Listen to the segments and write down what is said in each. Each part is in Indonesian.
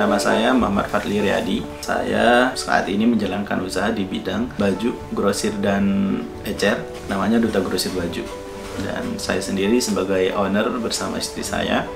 Nama saya Muhammad Fadli Riyadi. Saya saat ini menjalankan usaha di bidang baju, grosir dan ecer. Namanya Duta Grosir Baju. Dan saya sendiri sebagai owner bersama istri saya.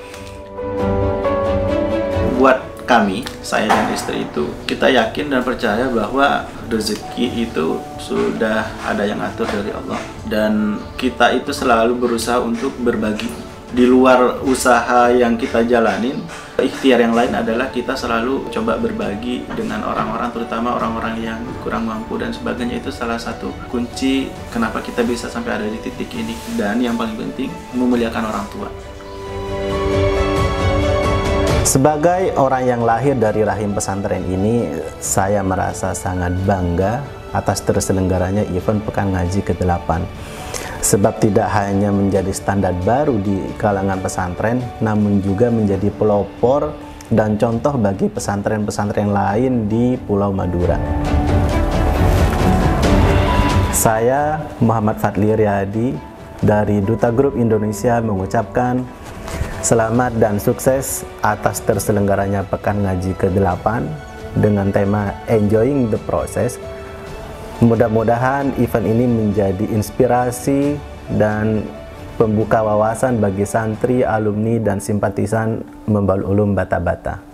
Buat kami, saya dan istri itu, kita yakin dan percaya bahwa rezeki itu sudah ada yang atur dari Allah. Dan kita itu selalu berusaha untuk berbagi. Di luar usaha yang kita jalanin, ikhtiar yang lain adalah kita selalu coba berbagi dengan orang-orang, terutama orang-orang yang kurang mampu dan sebagainya. Itu salah satu kunci kenapa kita bisa sampai ada di titik ini. Dan yang paling penting, memuliakan orang tua. Sebagai orang yang lahir dari rahim pesantren ini, saya merasa sangat bangga atas terselenggaranya event Pekan Ngaji ke-8. Sebab tidak hanya menjadi standar baru di kalangan pesantren, namun juga menjadi pelopor dan contoh bagi pesantren-pesantren lain di Pulau Madura. Saya Muhammad Fadli Riyadi dari Duta Group Indonesia mengucapkan selamat dan sukses atas terselenggaranya Pekan Ngaji ke-8 dengan tema Enjoying the Process. Mudah-mudahan event ini menjadi inspirasi dan pembuka wawasan bagi santri, alumni, dan simpatisan Membal Ulum Bata-Bata.